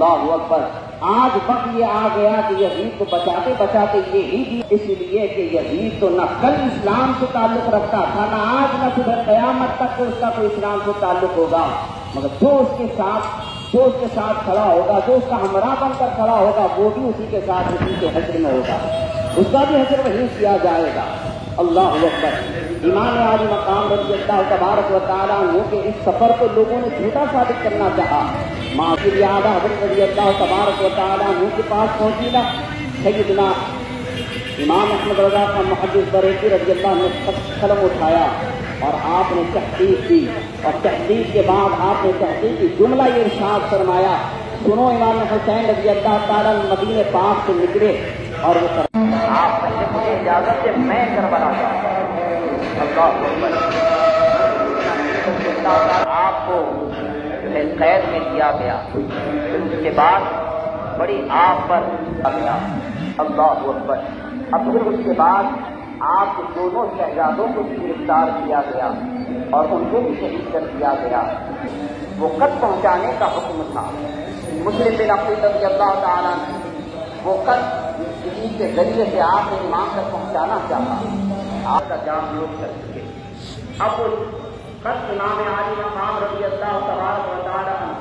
اللہ اکبر. آج وقت یہ آ گیا کہ یزید کو بچاتے بچاتے یہی بھی، اس لیے کہ یزید تو نہ کل اسلام سے تعلق رکھتا تھا، نہ آج نہ صبح قیامت تک اس کا کوئی اسلام سے تعلق ہوگا، مگر جو اس کے ساتھ کھڑا ہوگا، جو اس کا ہمراہ بن کر کھڑا ہوگا، وہ بھی اسی کے ساتھ اسی کے حشر میں ہوگا، اس کا بھی حشر وہی کیا جائے گا. اللہ اکبر. امام عالی مقام رضی اللہ تبارک و تعالیٰ عنہ کے اس سفر کو لوگوں نے جھوٹا ثابت کرنا چاہا. ماں کی یاد حضرت رضی اللہ تبارک و تعالیٰ عنہ کے پاس پہنچی نا سیدنا امام احمد رضا کا محدث بریلوی رضی اللہ عنہ نے قلم اٹھایا اور آپ نے تحقیق کی، اور تحقیق کے بعد آپ نے تحقیق کی جملہ یہ ارشاد فرمایا، سنو امام حسین رضی اللہ تعالیٰ مدینہ پاک سے نکلے اور وہ آپ نے مجھے اجازت سے میں کربلا جاؤں. اللہ اکبر. آپ کو قید میں دیا گیا، اس کے بعد بڑی آپ پر گیا. اللہ اکبر. اب پھر اس کے بعد آپ کے دونوں شہزادوں کو بھی گرفتار کیا گیا اور ان کو بھی شہید کر دیا گیا. وہ خط پہنچانے کا حکم تھا. مسلم بن عقیل رضی اللہ تعالیٰ وہ خط کسی کے ذریعے سے آپ نے امام تک پہنچانا چاہا، آپ کا جام لوگ کر چکے. اب اس خط امام عالی مقام رضی اللہ تبارک و تعالیٰ